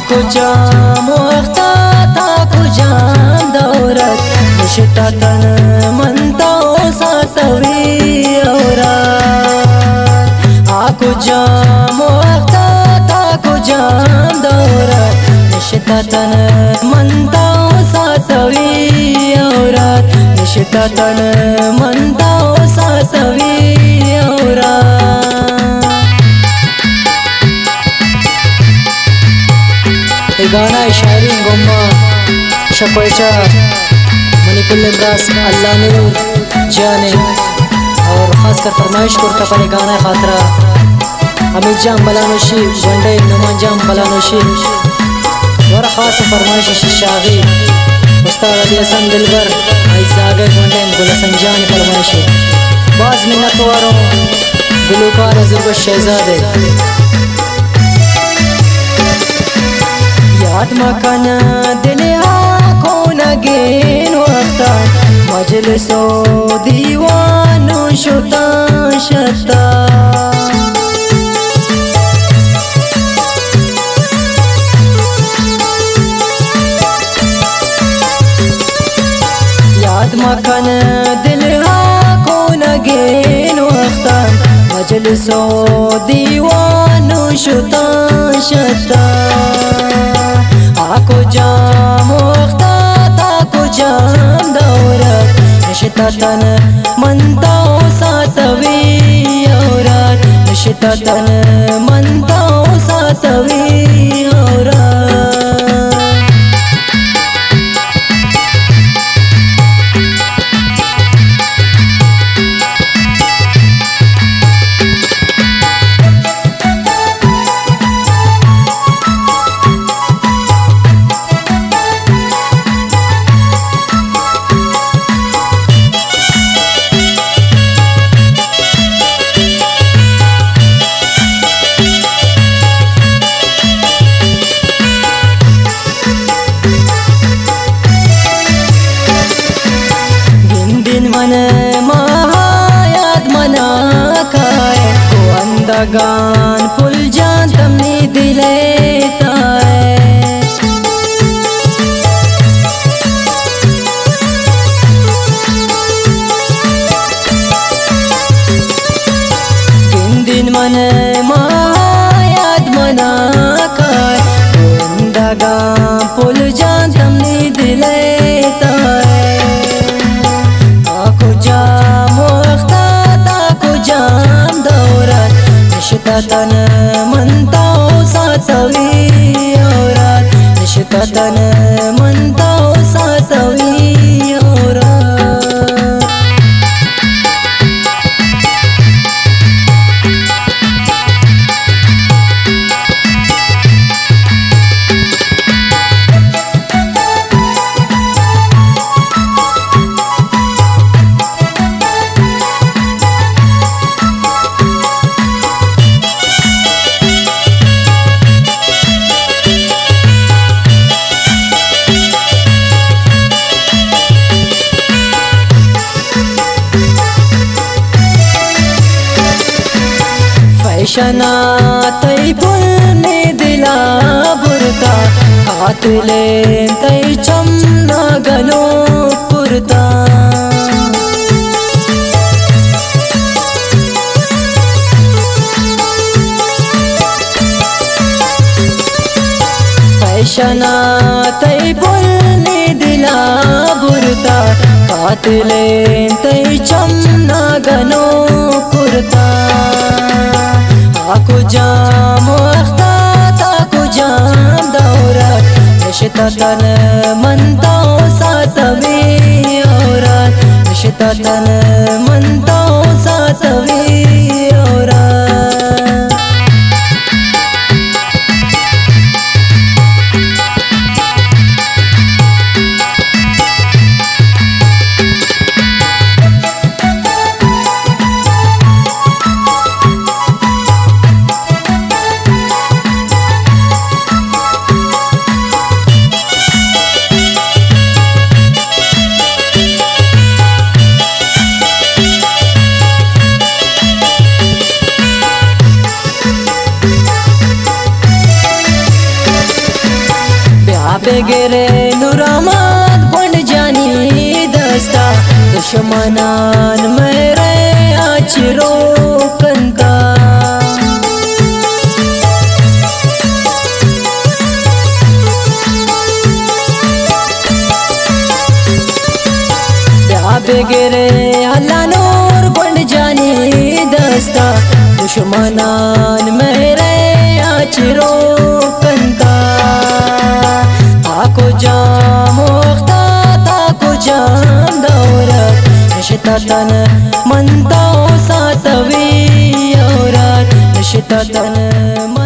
جام وقتا تاكو جام دورت نشتا تن من توسا سوي أورات آكو جام وقتا تاكو جام دورت نشتا تن من توسا سوي أورات نشتا تن من توسا سوي أورات गाना शायरी गुम्मा शकोचा मणिपुर इमरास अल्लाह नूर जाने और ख़ासकर फरमाइश करता पर गाना खातरा अमित जाम बलानोशी वनडे नुमान जाम बलानोशी और ख़ास फरमाइश शाही उस्ताद अली हसन दिलबर आइज़ागे वनडे गुलशन जान फरमाइश बाज़ मिन्नत वारों गुलकार अज़ुर्ब शहज़ादे याद मकाना दिल आँखों नगेन वक्ता मजलिसो दीवानो शुता शता याद मकाना दिल आँखों नगेन वक्ता मजलिसो दीवानो शुता शता आको जाम वक्ता ताको जाम दौरत नशता तन मन तौसा सवी औरत नशता तन मन तौसा सवी औरत मन महायात मना खाए को अंदगान पुल जान तमनी दिले ताए दिन दिन मन महायात मना खाए को अंदगान पुल जान तमनी दिले ताए नशता तन मन तौसा सवी औरत नशता तन मन तौसा सवी औरत फैशना तई पुल में दिला बुरता कातले तई चमना गलो पुरता फैशना तई पुल में दिला बुरता कातले तई चमना गलो पुरता आको जाम वक्ता ताको जाम दौरत नशता तन मन तौसा सवी औरत नशता तन मन तौसा सवी औरत बेगेरे नूरामद गोंड जानी दस्ता दुश्मनान मेरे आचिरो कंता बेगेरे अल्लाह नूर गोंड जानी दस्ता दुश्मनान मेरे आचिरो कंता ताको जाम वक्ता ताको जाम दौरत नशता तन मनता सातवी औरत नशता तन